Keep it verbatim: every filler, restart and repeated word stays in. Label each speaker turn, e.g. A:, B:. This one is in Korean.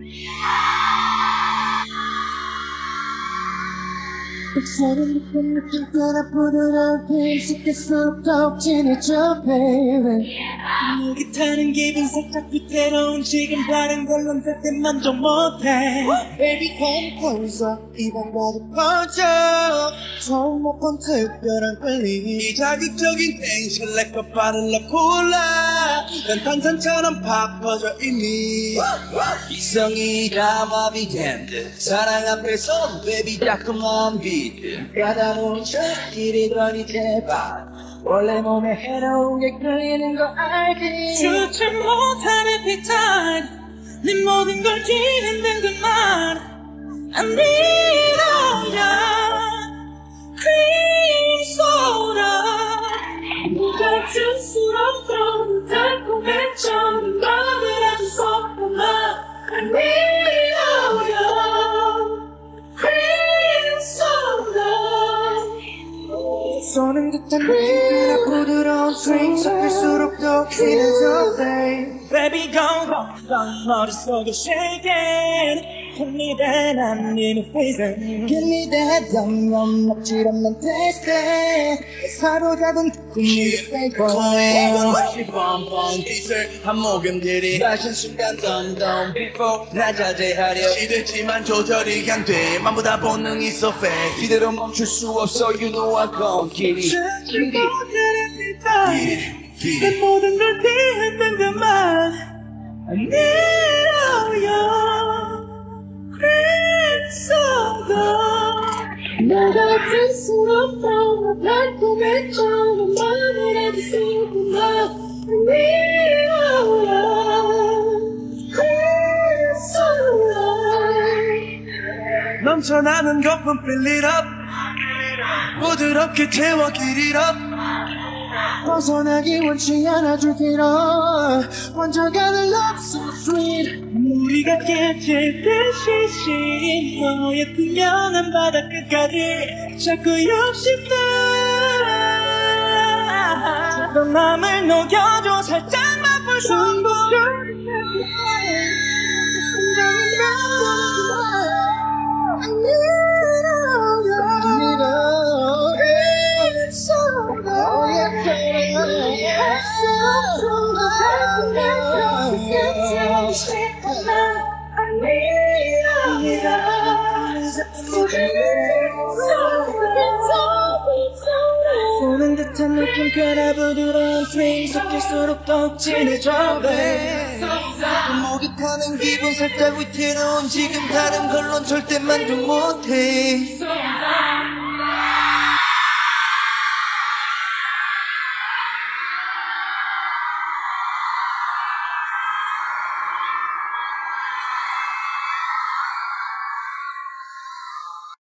A: 서는 듯한 느낌 따라 부드럽게 섞여서 더욱 진해져 baby 목이 타는 기분 살짝 위태로운 지금 다른 걸론 절대 만족 못해 Baby come closer 이밤 가득 퍼져 처음 못 본 특별한 끌림 이 자극적인 텐션 like a bottle of cola 난 탄산처럼 팍 퍼져 이미 이성이 담합이 된 듯 사랑 앞에서 baby 따끔한 빛 까다로운 척길이더니 제발 원래 몸에 해로운 게 끌리는 거 알지 주체 못하는 피타임 네 모든 걸 뒤흔든 그 말 안 믿어야 크림 소다 같을수록 더 달콤해져 마음을 아주 섞어놔 안 믿어야 크림 소다 쏘는 듯한 느낌이나 부드러운 스윙 섞일수록 더 진해져 babe Baby go go 머릿속에 shaking Give me that I need a reason Give me that 영영 먹질 않는 taste 사로잡은 국민의 fake boy 이건 마치 뻔뻔 빛을 한 모금 들이마신 순간 덤덤 Before 나 자제하려 시들지만 조절이 안 돼 맘보다 본능이 so fake 이대로 멈출 수 없어 You know I come 길이 길이 길이 내 모든 걸 뒤흔든 그만 I need you 나 같을수록 더 달콤해져 마음을 아주 쏟구나 넘쳐나는 거품 fill it up 부드럽게 채워 길이 up 벗어나기 원치 않아 줄기로 원저가는 love so sweet 우리가 깨질 듯이 너의 투명한 바다 끝까지 자꾸 욕심나 너 맘을 녹여줘 살짝만 불성공 심장은 나와 I need you It's so 쏘는 듯한 느낌 꽤나 부드러운 스윙 섞일수록 더욱 진해져 babe 목이 타는 기분 살짝 위태로운 지금 다른 걸론 절대 만족 못해